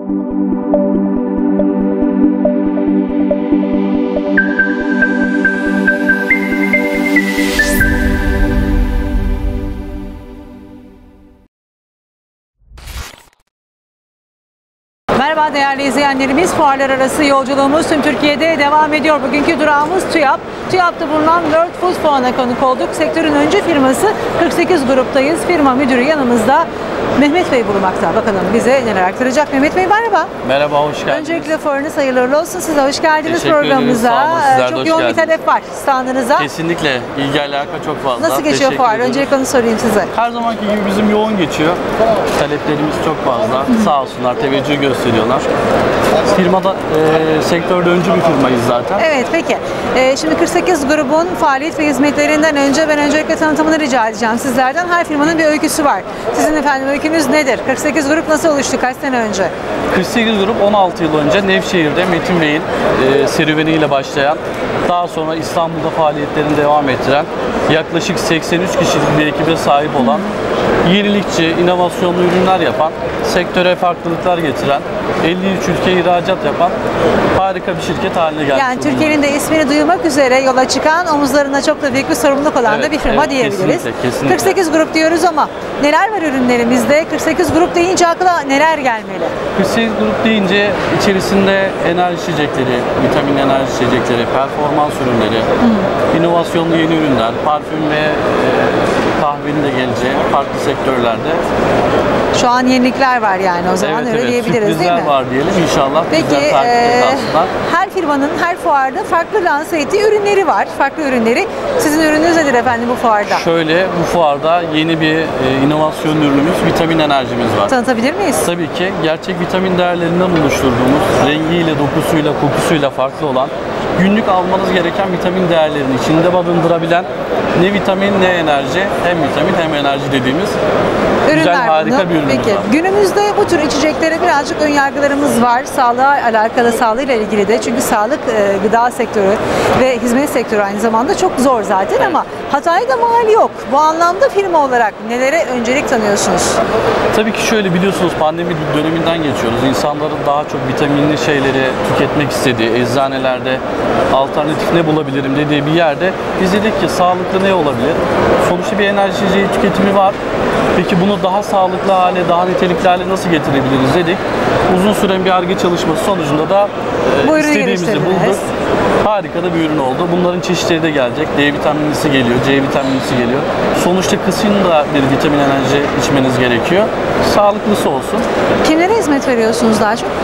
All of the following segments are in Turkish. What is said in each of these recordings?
Merhaba değerli izleyenlerimiz, fuarlar arası yolculuğumuz tüm Türkiye'de devam ediyor. Bugünkü durağımız TÜYAP. TÜYAP'ta bulunan World Food Fuarı'na konuk olduk. Sektörün öncü firması 48 gruptayız. Firma müdürü yanımızda Mehmet Bey bulunmakta. Bakalım bize neler aktaracak. Mehmet Bey merhaba. Merhaba, hoş geldiniz. Öncelikle fuarınız hayırlı uğurlu olsun. Size hoş geldiniz Teşekkür programımıza. Sağ olun, sizler de çok hoş yoğun geldiniz. bir talep var standınıza. Kesinlikle ilgi alaka çok fazla. Nasıl geçiyor fuar? Öncelikle onu sorayım size. Her zamanki gibi bizim yoğun geçiyor. Taleplerimiz çok fazla. Sağ olsunlar, teveccüh gösteriyorlar. Firmada sektörde öncü bir firmayız zaten. Evet, peki. Şimdi 48 grubun faaliyet ve hizmetlerinden önce ben öncelikle tanıtımını rica edeceğim sizlerden. Her firmanın bir öyküsü var. Sizin efendim öykünüz nedir? 48 grup nasıl oluştu? Kaç sene önce? 48 grup 16 yıl önce Nevşehir'de Metin Bey'in serüveniyle başlayan, daha sonra İstanbul'da faaliyetlerini devam ettiren, yaklaşık 83 kişilik bir ekibe sahip olan, yenilikçi, inovasyonlu ürünler yapan, sektöre farklılıklar getiren, 53 ülkeye ihracat yapan harika bir şirket haline geldi. Yani Türkiye'nin de ismini duyurmak üzere yola çıkan, omuzlarında çok da büyük bir sorumluluk olan da bir firma diyebiliriz. Kesinlikle. 48 grup diyoruz ama neler var ürünlerimizde? 48 grup deyince akla neler gelmeli? 48 grup deyince içerisinde enerji içecekleri, vitamin enerji içecekleri, performans ürünleri, inovasyonlu yeni ürünler, parfüm ve kahvenin de geleceği farklı sektörlerde. Şu an yenilikler var yani o zaman öyle diyebiliriz değil mi? Sürprizler var diyelim inşallah. Peki her firmanın her fuarda farklı lanse ettiği ürünleri var. Farklı ürünleri. Sizin ürününüz nedir efendim bu fuarda? Şöyle, bu fuarda yeni bir inovasyon ürünümüz, vitamin enerjimiz var. Tanıtabilir miyiz? Tabii ki. Gerçek vitamin değerlerinden oluşturduğumuz, rengiyle, dokusuyla, kokusuyla farklı olan, günlük almanız gereken vitamin değerlerini içinde barındırabilen ne vitamin ne enerji, hem vitamin hem enerji dediğimiz ürünler güzel, harika bunu. bir ürünümüz Peki, var. Günümüzde bu tür içeceklere birazcık önyargılarımız var. Sağlığa alakalı, sağlığıyla ilgili de. Çünkü sağlık, gıda sektörü ve hizmet sektörü aynı zamanda çok zor zaten ama hataya da mal yok. Bu anlamda firma olarak nelere öncelik tanıyorsunuz? Tabii ki şöyle, biliyorsunuz pandemi döneminden geçiyoruz. İnsanların daha çok vitaminli şeyleri tüketmek istediği, eczanelerde alternatif ne bulabilirim dediği bir yerde biz dedik ki sağlıklı ne olabilir? Sonuçta bir enerji içeceği tüketimi var. Peki bunu daha sağlıklı hale, daha nitelikli hale nasıl getirebiliriz dedik. Uzun süren bir Ar-Ge çalışması sonucunda da istediğimizi bulduk. Harika da bir ürün oldu. Bunların çeşitleri de gelecek. D vitaminlisi geliyor, C vitaminlisi geliyor. Sonuçta kışın da bir vitamin enerji içmeniz gerekiyor. Sağlıklısı olsun. Kimlere hizmet veriyorsunuz daha çok?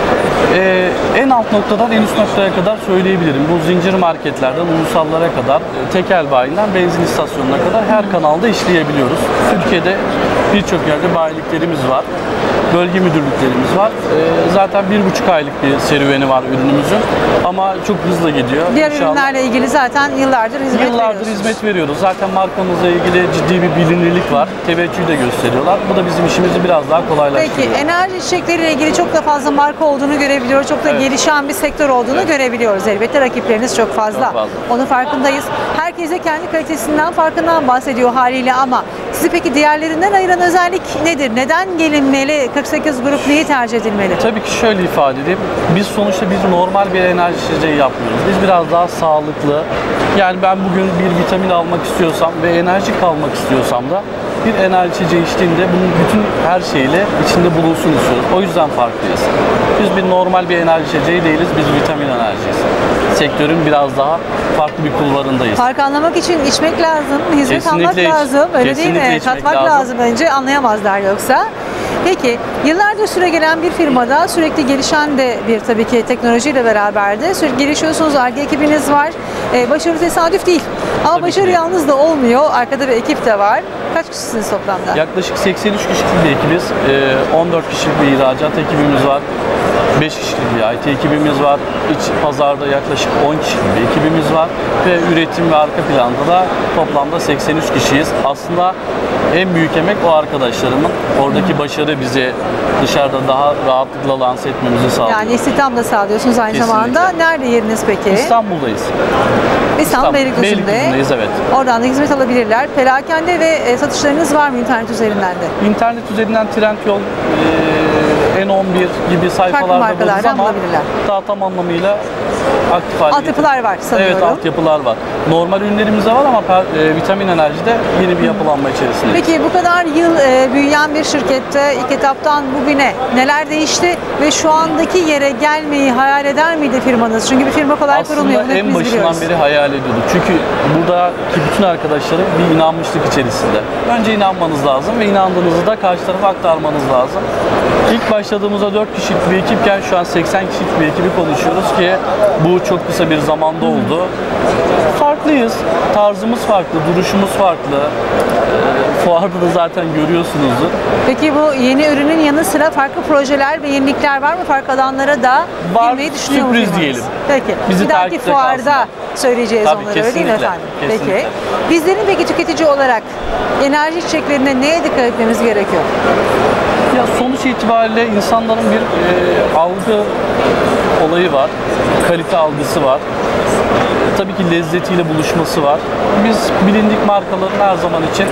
En alt noktadan en üst noktaya kadar söyleyebilirim. Bu zincir marketlerden ulusallara kadar, tekel bayinden benzin istasyonuna kadar her kanalda işleyebiliyoruz. Türkiye'de birçok yerde bayiliklerimiz var. Bölge müdürlüklerimiz var. Zaten 1,5 aylık bir serüveni var ürünümüzün ama çok hızlı gidiyor. Diğer ürünlerle ilgili zaten yıllardır hizmet veriyoruz. Zaten markamızla ilgili ciddi bir bilinirlik var. Teveccühü de gösteriyorlar. Bu da bizim işimizi biraz daha kolaylaştırıyor. Peki enerji içecekleriyle ilgili çok da fazla marka olduğunu görebiliyoruz. Çok da gelişen bir sektör olduğunu görebiliyoruz. Elbette rakipleriniz çok fazla. Onun farkındayız. Herkese kendi kalitesinden, farkından bahsediyor haliyle ama sizi peki diğerlerinden ayıran özellik nedir? Neden gelinmeli? 48 grup neyi tercih edilmeli? Tabii ki şöyle ifade edeyim. Biz normal bir enerji içeceği yapmıyoruz. Biz biraz daha sağlıklı. Yani ben bugün bir vitamin almak istiyorsam ve enerjik kalmak istiyorsam da bir enerji içeceği içtiğimde bunun bütün her şeyle içinde bulunsun istiyoruz. O yüzden farklıyız. Biz normal bir enerji içeceği değiliz. Biz vitamin enerjiyiz. Sektörün biraz daha farklı bir kulvarındayız. Fark anlamak için içmek lazım, hizmet almak lazım. Öyle değil mi? Tatmak lazım önce, anlayamazlar yoksa. Peki, yıllardır süregelen bir firmada sürekli gelişen de bir tabii ki teknolojiyle beraber de sürekli gelişiyorsunuz. Ar-Ge ekibiniz var. Başarı tesadüf değil. Ama tabii başarı yalnız da olmuyor. Arkada bir ekip de var. Kaç kişisiniz toplamda? Yaklaşık 83 kişilik bir ekibiz. 14 kişilik bir ihracat ekibimiz var. 5 kişilik bir IT ekibimiz var. İç pazarda yaklaşık 10 kişilik bir ekibimiz var. Ve üretim ve arka planda da toplamda 83 kişiyiz. Aslında en büyük emek o arkadaşlarımın. Oradaki başarı bizi dışarıda daha rahatlıkla lanse etmemizi sağlıyor. Yani istihdam da sağlıyorsunuz aynı zamanda. Nerede yeriniz peki? İstanbul'dayız. İstanbul Beylikdüzü'ndeyiz, evet. Oradan da hizmet alabilirler. Perakende ve satışlarınız var mı internet üzerinden de? İnternet üzerinden Trendyol, N11, gibi sayfalarda buluruz markalardan ama bulabilirler. daha tam anlamıyla aktif halde. Altyapılar var sanıyorum. Evet, altyapılar var. Normal ürünlerimiz de var ama vitamin enerjide yeni bir yapılanma içerisinde. Peki bu kadar yıl büyüyen bir şirkette ilk etaptan bugüne neler değişti ve şu andaki yere gelmeyi hayal eder miydi firmanız? Çünkü bir firma kolay kurulmuyor. Aslında en başından beri hayal ediyorduk. Çünkü buradaki bütün arkadaşlarım bir inanmışlık içerisinde. Önce inanmanız lazım ve inandığınızı da karşı tarafa aktarmanız lazım. İlk başladığımızda 4 kişilik bir ekipken şu an 80 kişilik bir ekibi konuşuyoruz ki bu çok kısa bir zamanda oldu. Farklıyız. Tarzımız farklı, duruşumuz farklı. Fuarda da zaten görüyorsunuzdur. Peki bu yeni ürünün yanı sıra farklı projeler ve yenilikler var mı? Farklı alanlara da girmeyi düşünüyor musunuz? Sürpriz diyelim. Peki. Bizi bir dahaki takipte fuarda kalsınlar. söyleyeceğiz Tabii, onları öyle değil mi kesinlikle, efendim? kesinlikle. Peki. Bizlerin peki tüketici olarak enerji içeceklerine neye dikkat etmemiz gerekiyor? Ya sonuç itibariyle insanların bir algı olayı var. Kalite algısı var. Tabii ki lezzetiyle buluşması var. Biz bilindik markaların her zaman için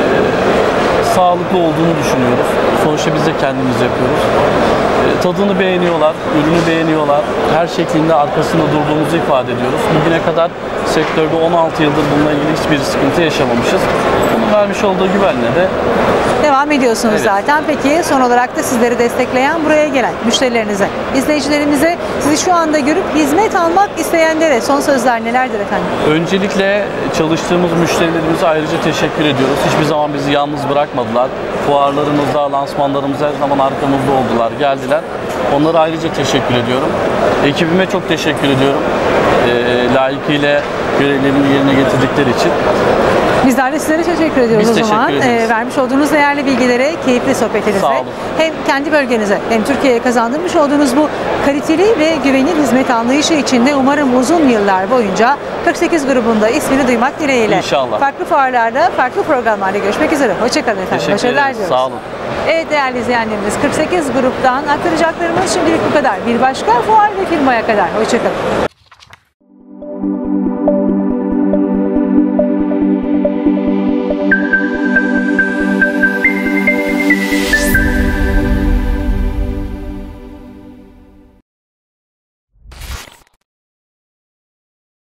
sağlıklı olduğunu düşünüyoruz. Sonuçta biz de kendimiz yapıyoruz. Tadını beğeniyorlar, ürünü beğeniyorlar. Her şeklinde arkasında durduğumuzu ifade ediyoruz. Bugüne kadar sektörde 16 yıldır bununla ilgili hiçbir sıkıntı yaşamamışız. Bunun vermiş olduğu güvenle de devam ediyorsunuz evet. zaten. Peki son olarak da sizleri destekleyen, buraya gelen müşterilerinize, izleyicilerimize, sizi şu anda görüp hizmet almak isteyenlere son sözler nelerdir efendim? Öncelikle çalıştığımız müşterilerimize ayrıca teşekkür ediyoruz. Hiçbir zaman bizi yalnız bırakmadılar. Fuarlarımızda, lansmanlarımızda her zaman arkamızda oldular, geldiler. Onlara ayrıca teşekkür ediyorum. Ekibime çok teşekkür ediyorum. Layıkıyla görevlerini yerine getirdikleri için. Bizler de sizlere teşekkür ediyoruz Biz o zaman. teşekkür ederiz. Vermiş olduğunuz değerli bilgilere, keyifli sohbetinize, Sağ olun. hem kendi bölgenize hem Türkiye'ye kazandırmış olduğunuz bu kaliteli ve güvenilir hizmet anlayışı içinde umarım uzun yıllar boyunca 48 grubunda ismini duymak dileğiyle. İnşallah. Farklı fuarlarda, farklı programlarda görüşmek üzere. Hoşçakalın efendim. Teşekkür Başarılar ederiz. diliyoruz. Sağ olun. Evet değerli izleyenlerimiz, 48 gruptan aktaracaklarımız şimdilik bu kadar. Bir başka fuar ve firmaya kadar. Hoşçakalın.